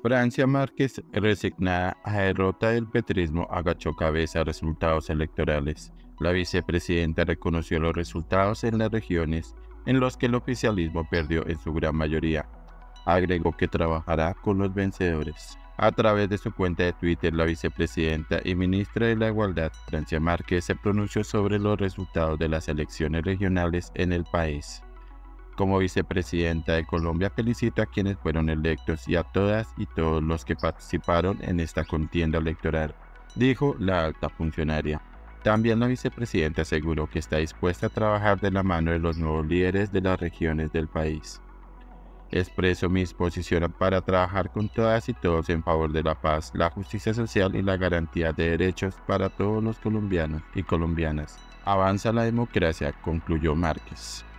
Francia Márquez, resignada a derrota del petrismo, agachó cabeza a resultados electorales. La vicepresidenta reconoció los resultados en las regiones en los que el oficialismo perdió en su gran mayoría. Agregó que trabajará con los vencedores. A través de su cuenta de Twitter, la vicepresidenta y ministra de la Igualdad, Francia Márquez, se pronunció sobre los resultados de las elecciones regionales en el país. Como vicepresidenta de Colombia, felicito a quienes fueron electos y a todas y todos los que participaron en esta contienda electoral, dijo la alta funcionaria. También la vicepresidenta aseguró que está dispuesta a trabajar de la mano de los nuevos líderes de las regiones del país. Expreso mi disposición para trabajar con todas y todos en favor de la paz, la justicia social y la garantía de derechos para todos los colombianos y colombianas. Avanza la democracia, concluyó Márquez.